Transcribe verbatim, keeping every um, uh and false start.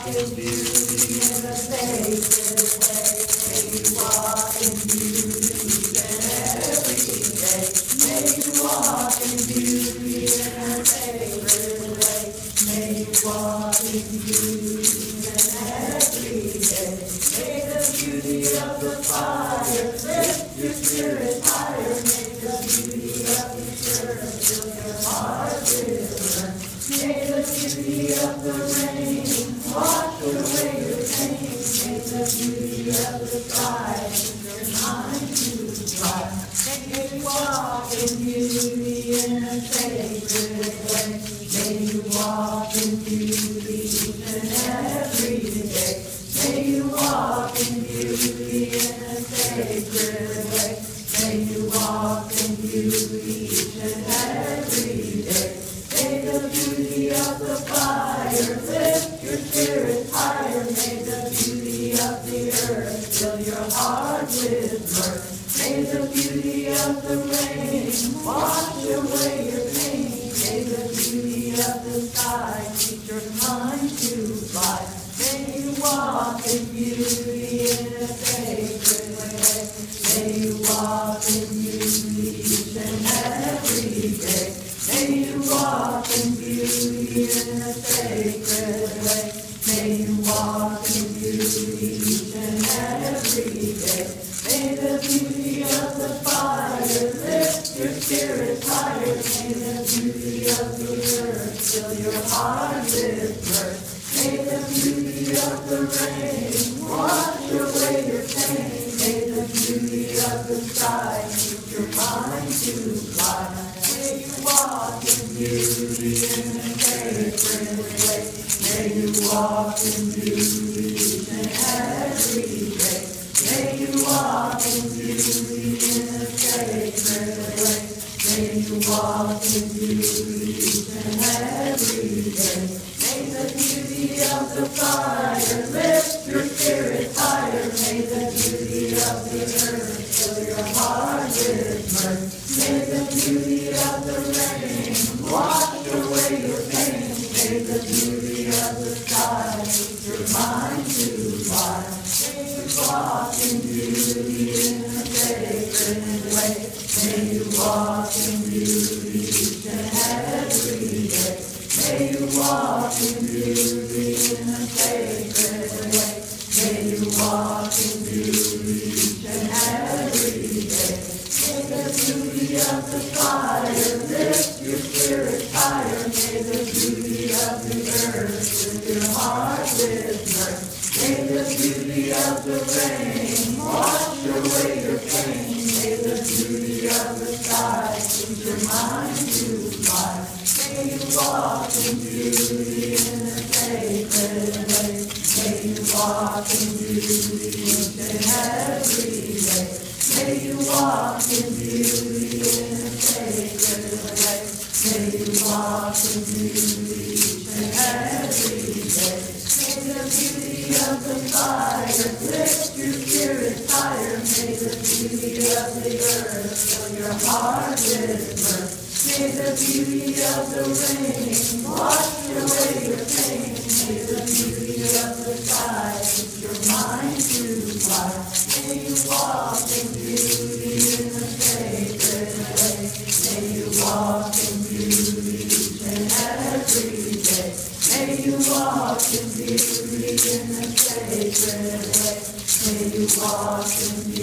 walk in beauty in a sacred way. May you walk in beauty in every day. May you walk in beauty in a sacred way. May you walk in beauty in every day. May the beauty of the fire lift your spirit higher. May the beauty of the church fill your heart with love. May the beauty of the rain wash away your pain. May the beauty of the sky keep your mind to fly. May you walk in beauty in a sacred way. May you walk in beauty each and every day. May you walk in beauty in a sacred way. May you walk in beauty each and every day. May the beauty of the fire lift your spirit higher. May the beauty of the earth fill your heart with mirth. May the beauty of the rain wash away your pain. May the beauty of the sky keep your mind to fly. May you walk in beauty in a sacred way. May you walk in beauty each and every day. May you walk in beauty in a sacred way. May you walk in beauty each and every day. May the beauty of the fire lift your spirit higher. May the beauty of the earth fill your heart with mirth. May the beauty of the rain wash away your pain. May the beauty of the sky keep your mind to fly. May you walk in beauty in a sacred way. May you walk in beauty each and every day. May you walk in beauty in a sacred way. May you walk in beauty each and every day. May the beauty of the fire lift your spirit higher. May the beauty of the earth fill your heart with mirth. May the beauty of the rain wash away your pain. May the beauty of the sky keep your mind to fly. May you walk in beauty in a sacred way. May you walk in beauty each and every day. May you walk in beauty in a sacred way. May you walk in beauty each and every day. May the beauty of the fire lift your spirit higher. May the beauty of the earth fill your heart with mirth. May the beauty of the rain wash away your pain. May the beauty of the sky keep your mind to fly. May you walk in beauty in a sacred way. May you walk in beauty each and every day. May you walk in beauty in a sacred way. May you walk in beauty each and every day. May the beauty of the fire lift your spirit higher. May the beauty of the earth fill your heart with mirth. May the beauty of the rain wash away your pain. May the beauty of the sky keep your mind to fly. May you walk in beauty in a sacred way. May you walk in beauty each and every day. May you walk in beauty in a sacred way. May you walk in beauty.